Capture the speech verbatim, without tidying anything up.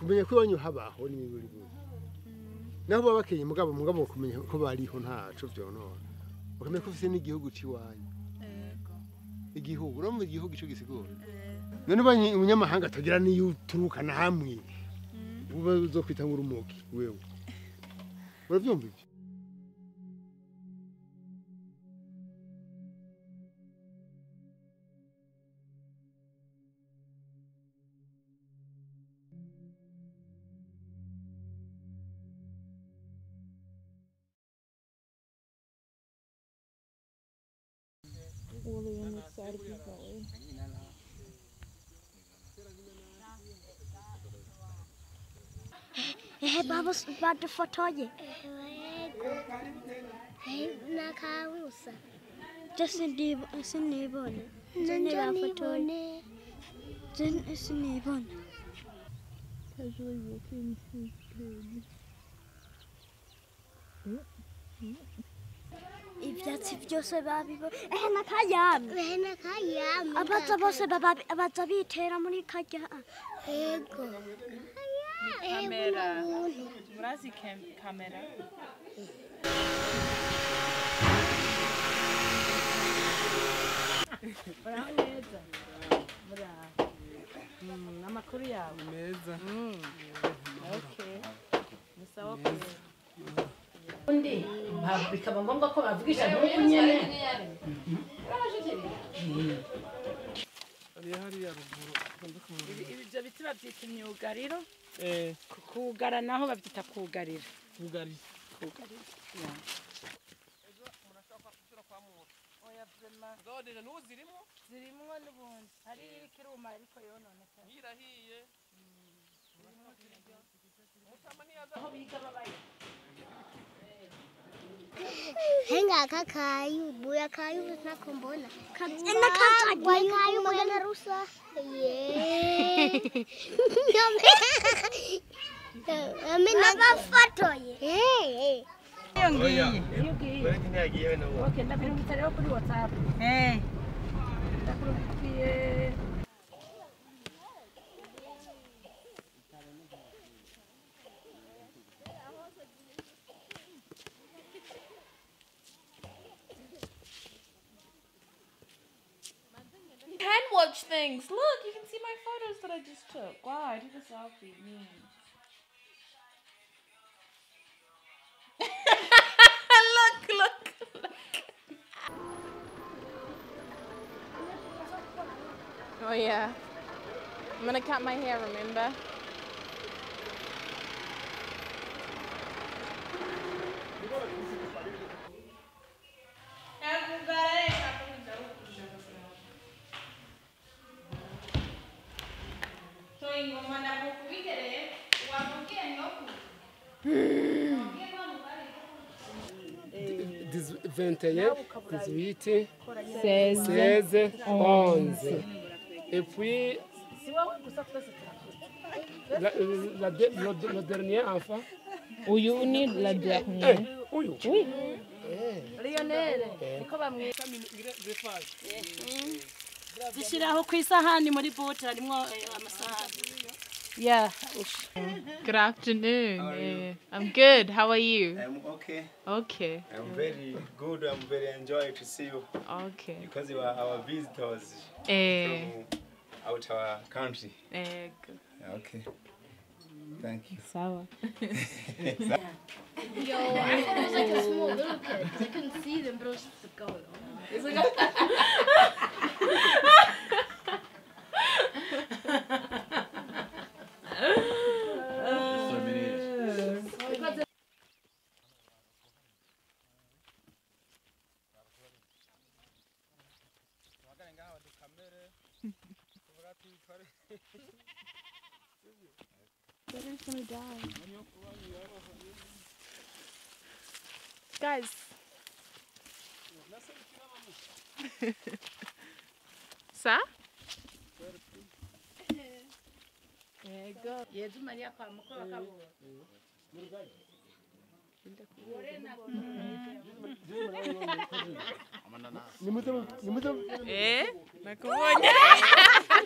kumenya ko iwanyu habaho n'ibigori bwo naho baba bakenye mugabo mugabo kumenya ko bariho ntaco vyonona ukamenya ko ufise n'igihugu ciwanyu yego igihugu no mu gihugu ico gisigura none banye umunyamahanga atagira niyo uturukana hamwe uba uzokwita ngurumuki wewe uravyumva ibyo Really on this side of the valley. Eh, babos bade fotoje. Eh, na kausa. Just in the Sinibon. Nanjani Then a Sinibon. Casually walking through If that's if Joseph Baby, eh, Nakayam, eh na kayam. about the boss about about the beat, Teramoni Kaya. Ego. Camera. Murazi camera. Muraza. Mura. Mm, amakuru yawe meza. Mm. Okay. Musawa ko. Undi bikaba ngombwa ko bavugisha n'uko nyene. ari hari ya ruguru Ibyo biti babyita imyugariro. Eh. Kugara naho babyita kugarira. kugarira Kugarira. Zodera n'uzirimo Zirimo n'ubundi. Hari kiruma ariko yononeka. yirahiye Henga kakayu, buya kayu nakombona. Ena kata Kayu magana rusa. Yeah. Amena bafotoye. Eh. Yongiye. Yongiye. Okay, ndabirungitse rero kuri WhatsApp. Eh. Ndakurukiye. Can watch things. Look, you can see my photos that I just took. Wow, I took a selfie. Mm. look, look, look. Oh yeah. I'm gonna cut my hair, remember? vingt et un, dix-huit, seize, onze. Et puis, la, la, le, le dernier enfant. Uyu ni la dernière. Oui. Oui. Lionel, niko bamwe. Zishiraho ku isahani muri bote harimo amasahani. Yeah. Good afternoon. Uh, I'm good. How are you? I'm okay. Okay. I'm very good. I'm very enjoyed to see you. Okay. Because you are our visitors Eh. from out our country. Eh, good. Okay. Thank you. Sawa. Yo, I thought it was like a small little kid. I couldn't see them, but it was just a goat. It's like Gonna die. Guys. Sa? Yego. Yezu Maria kwa mukoro kabura. Ni muto, ni muto. Eh? Nakubonye.